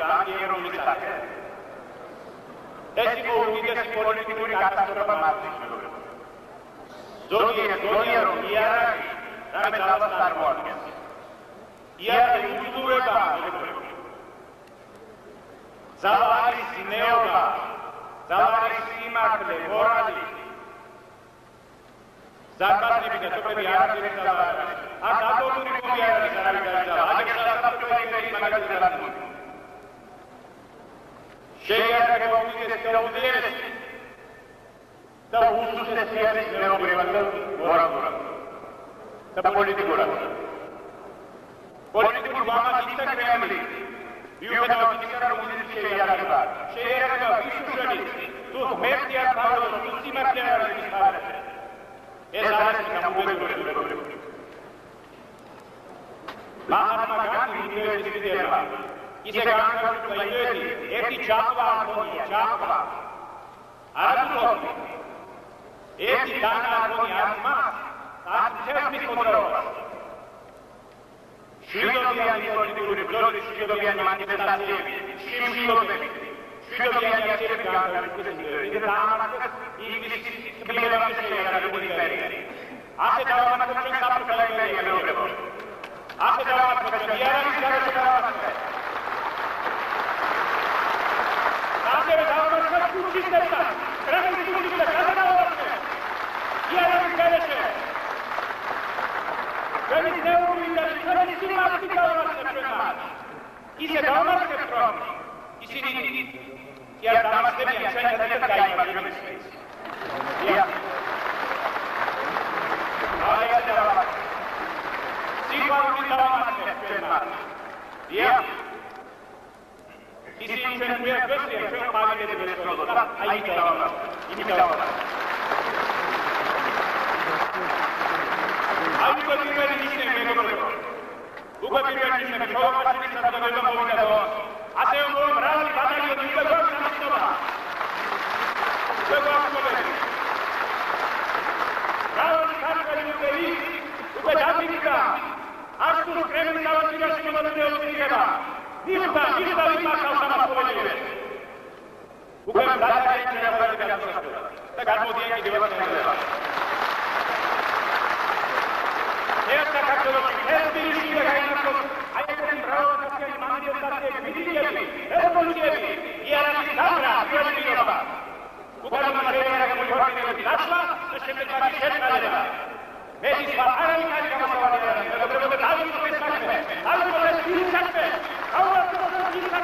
განი ეროვნული სახე. ეს იყო უდიდესი პოლიტიკური კატასტროფა მათთვის მეგობრებო. ზოგიერთ რომ იარაღი რამე ძალას წარმოადგენს. იარაღი უძლურება მეგობრებო. ძალა არის ზნეობა, ძალა არის სიმართლე, მორალი. ზარბაზნები და სოფლები არ არის ძალა. აქ ატომური ბომბი არ არის ძალა. აქ საქართველოს მაგალითად არის. შეიარაღება უდიდესი და უდიდესი და უსუსტესი არის ზნეობრივად და მორალურად და პოლიტიკურად. პოლიტიკურ მამას იცდა კრემლი. მიუხედავად იმისა, რომ უდიდესი შეიარაღება ვისუშონის თუ ღმერთი არ თავდოს, თუ სიმართლე არ არის მის მხარეზე. ეს არის გამოგებულები მეგობრებო. მაჰატმა განდი ინდოეთის ლიდერმა ისე განაგრძობდა ინდოეთი ერთი ჯაყვა არქონია, ჯაყვა. არაბულობი. ერთი დანა არქონია აზმას, ათერთმის მოძრაობას. შვიდობიანი პოლიტიკური ბრძოლის შვიდობიანი მანიფესტაციები, შიმშილობები, შვიდობიანი აქციები გააგრძელეს ინდოეთში და დაამარცხეს ინგლისის თბილისში შეიარაღებული იმპერია. ასე დაამარცხეს ჩვენ საფრთხე იმპერია მეგობრებო. ასე დაამარცხეს იარაღის გარეშე დაამარცხეს. ასევე დაამარცხეს ფუჭისტებთან, კრემლის ფუჭისტებთან დაამარცხეს. იარაღის გარეშე. ჩვენი ნეურული და ჩვენი სიმართლე დაამარცხეს ჩვენ მათ. ისე დაამარცხეს რომ ისინი კი არ დამარცხებიან ჩვენ გადაგეთ გაიმარჯვებთ. აი დაამარცხეს. სიყვარული დაამარცხეს ჩვენ მათ. ისინი ჩვენ გვერდზეა ჩვენ მაგალითად ვეცნობთ და აი დაამარცხეს. იმით დაამარცხეს. აი პირველი ნიშნები მეგობრებო. უკვე პირველი ნიშნები ჩოვამართლეთ საზოგადოება მოვიდაო. ასევე მრავალი ბატალიონი უკვე გვაქვს სამწუხაროდ. უკვე გვაქვს მოგები. მრავალი ქართველი მოგები უკვე დაფიქრდა. არც თუ კრემლის ავადმყოფობაში მონაწილეობა იღება. მიხდა იმართავს ამას ყოველივე. უკვე გადაიჭრება და გადმოდიან კიდევაც ხელება. ერთა საქართველოში თბილისში გაინარჩუნოს აი ესეთი მრავალნაციონალური მანიფესტაციები, მიტინგები, რევოლუციები, იარაღის დაბრა, პრეზიდენტობა. უკანონო შეიარაღებული ფორმირების დაშლა და შემდეგ მათი შეწყალება. ეს ის არავინ არ გამოსავალი არ არის. მეგობრებო, დავიწყოთ ეს საქმე. დავიწყოთ ეს საქმე. ავადმყოფობის